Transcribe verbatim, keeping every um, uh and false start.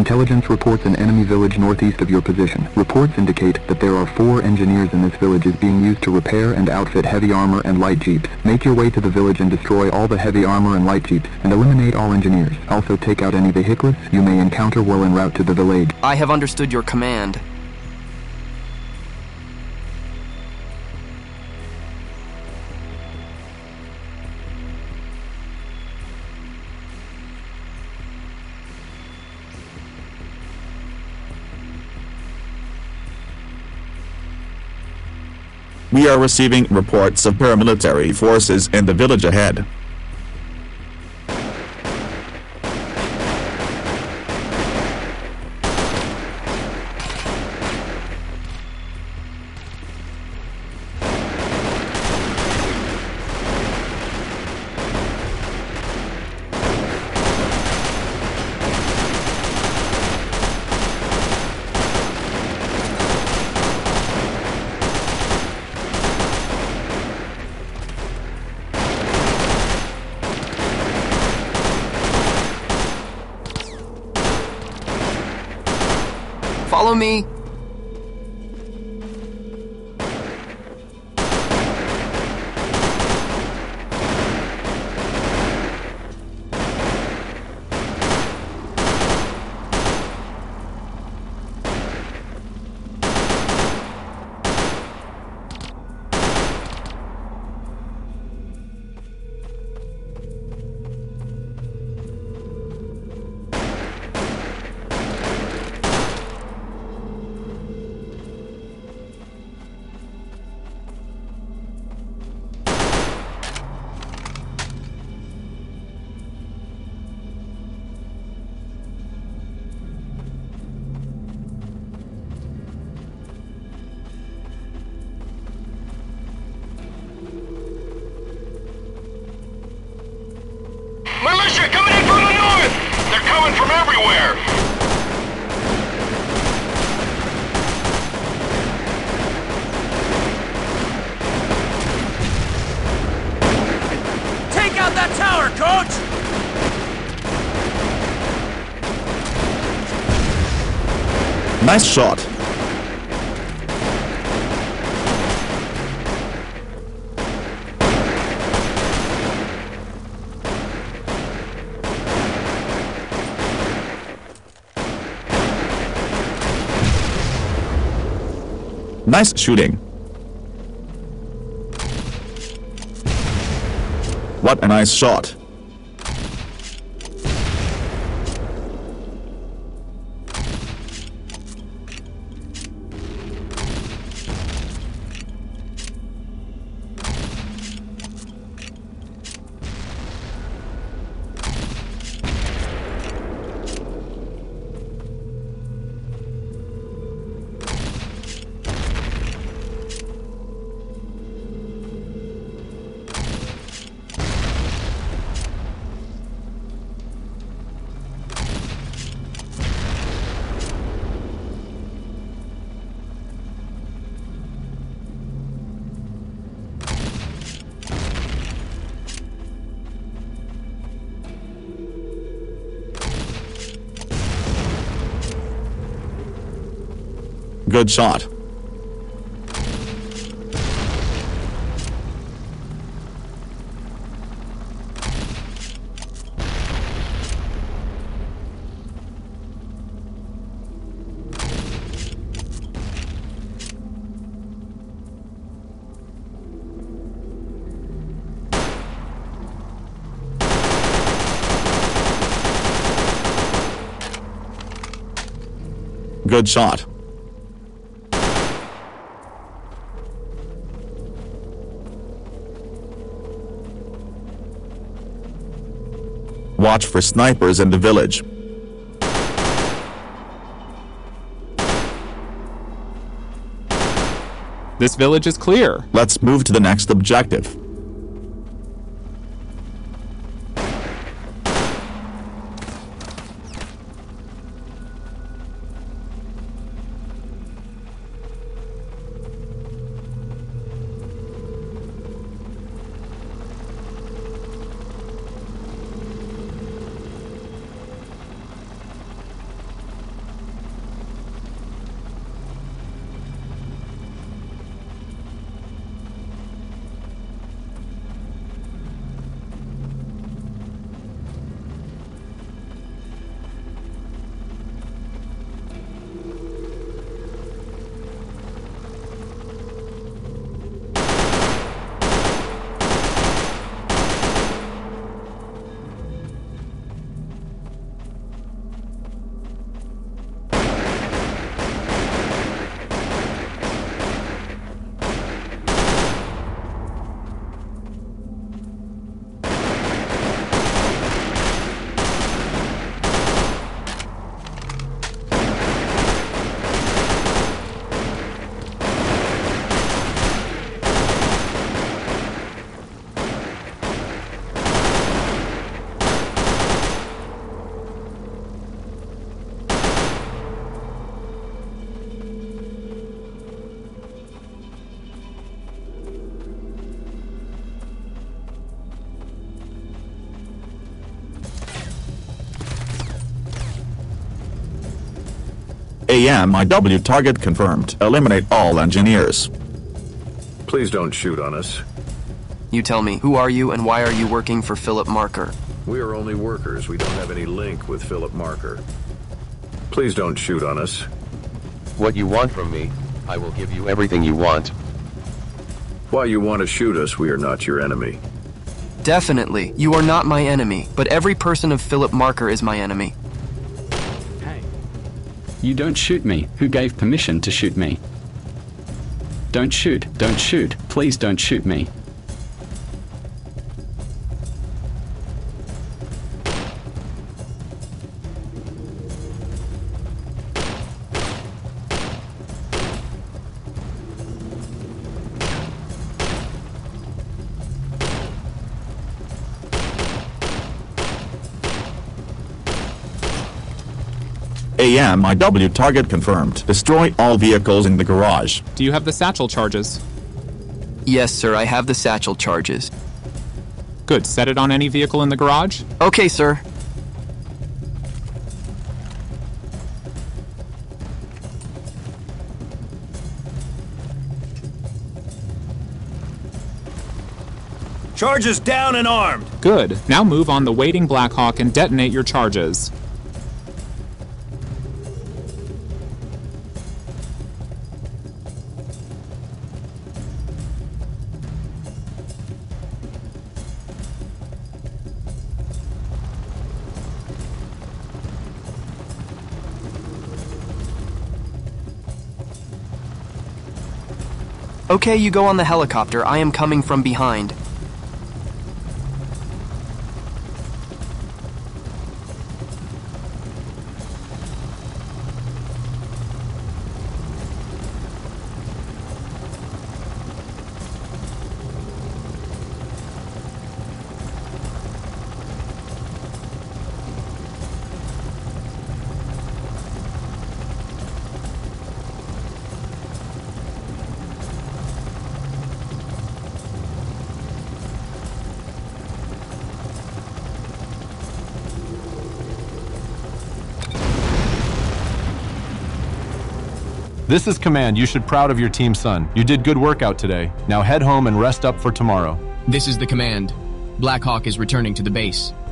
Intelligence reports an enemy village northeast of your position. Reports indicate that there are four engineers in this village is being used to repair and outfit heavy armor and light jeeps. Make your way to the village and destroy all the heavy armor and light jeeps, and eliminate all engineers. Also take out any vehicles you may encounter while en route to the village. I have understood your command. We are receiving reports of paramilitary forces in the village ahead. Follow me. Militia coming in from the north! They're coming from everywhere! Take out that tower, Coach! Nice shot. Nice shooting. What a nice shot. Good shot. Good shot. Watch for snipers in the village. This village is clear. Let's move to the next objective. A M I W target confirmed. Eliminate all engineers. Please don't shoot on us. You tell me, who are you and why are you working for Philip Marker? We are only workers. We don't have any link with Philip Marker. Please don't shoot on us. What you want from me, I will give you everything you want. While you want to shoot us, we are not your enemy. Definitely, you are not my enemy, but every person of Philip Marker is my enemy. Hey. You don't shoot me. Who gave permission to shoot me? Don't shoot, don't shoot. Please don't shoot me. A M I W target confirmed. Destroy all vehicles in the garage. Do you have the satchel charges? Yes, sir, I have the satchel charges. Good. Set it on any vehicle in the garage? Okay, sir. Charges down and armed. Good. Now move on the waiting Black Hawk and detonate your charges. Okay, you go on the helicopter. I am coming from behind. This is Command. You should be proud of your team, son. You did good work out today. Now head home and rest up for tomorrow. This is the Command. Black Hawk is returning to the base.